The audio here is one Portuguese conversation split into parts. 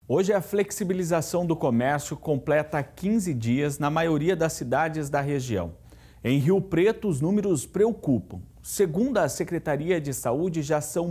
Hoje a flexibilização do comércio completa 15 dias na maioria das cidades da região. Em Rio Preto, os números preocupam. Segundo a Secretaria de Saúde, já são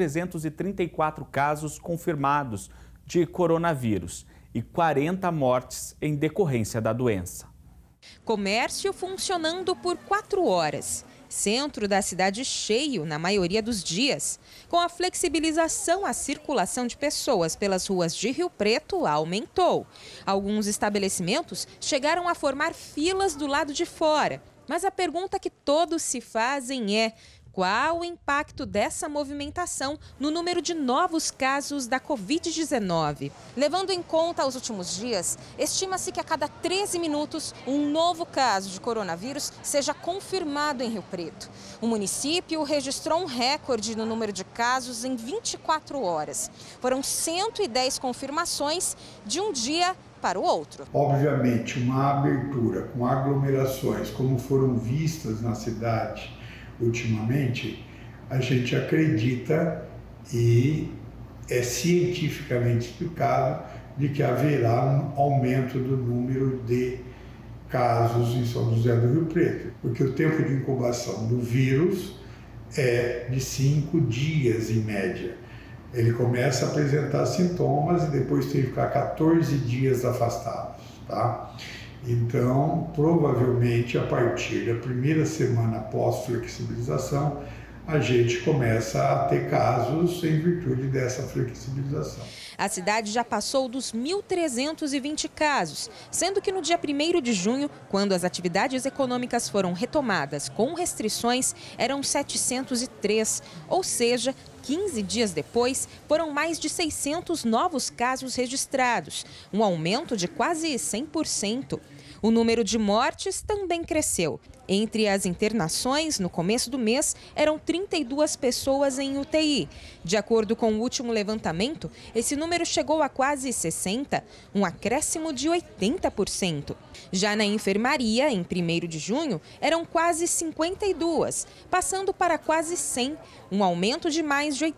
1.334 casos confirmados de coronavírus e 40 mortes em decorrência da doença. Comércio funcionando por 4 horas. Centro da cidade cheio na maioria dos dias. Com a flexibilização, a circulação de pessoas pelas ruas de Rio Preto aumentou. Alguns estabelecimentos chegaram a formar filas do lado de fora. Mas a pergunta que todos se fazem é: qual o impacto dessa movimentação no número de novos casos da Covid-19? Levando em conta os últimos dias, estima-se que a cada 13 minutos um novo caso de coronavírus seja confirmado em Rio Preto. O município registrou um recorde no número de casos em 24 horas. Foram 110 confirmações de um dia para o outro. Obviamente, uma abertura com aglomerações, como foram vistas na cidade ultimamente, a gente acredita e é cientificamente explicado de que haverá um aumento do número de casos em São José do Rio Preto, porque o tempo de incubação do vírus é de 5 dias em média. Ele começa a apresentar sintomas e depois tem que ficar 14 dias afastados, tá? Então, provavelmente, a partir da primeira semana pós-flexibilização, a gente começa a ter casos em virtude dessa flexibilização. A cidade já passou dos 1.320 casos, sendo que no dia 1º de junho, quando as atividades econômicas foram retomadas com restrições, eram 703, ou seja, 15 dias depois, foram mais de 600 novos casos registrados, um aumento de quase 100%. O número de mortes também cresceu. Entre as internações, no começo do mês, eram 32 pessoas em UTI. De acordo com o último levantamento, esse número chegou a quase 60, um acréscimo de 80%. Já na enfermaria, em 1º de junho, eram quase 52, passando para quase 100, um aumento de mais de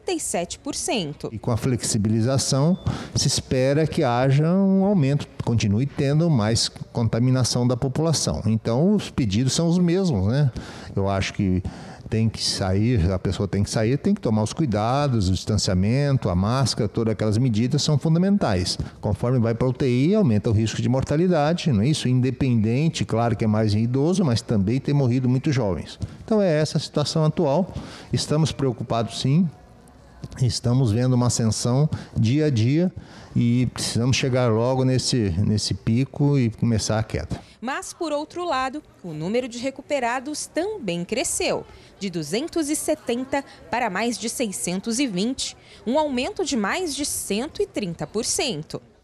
87%. E com a flexibilização, se espera que haja um aumento, continue tendo mais contaminação da população. Então, os pedidos são os mesmos, né? Eu acho que tem que sair, a pessoa tem que sair, tem que tomar os cuidados, o distanciamento, a máscara, todas aquelas medidas são fundamentais. Conforme vai para a UTI, aumenta o risco de mortalidade, não é isso? Independente, claro que é mais em idoso, mas também tem morrido muitos jovens. Então é essa a situação atual. Estamos preocupados sim, estamos vendo uma ascensão dia a dia e precisamos chegar logo nesse pico e começar a queda. Mas, por outro lado, o número de recuperados também cresceu, de 270 para mais de 620, um aumento de mais de 130%.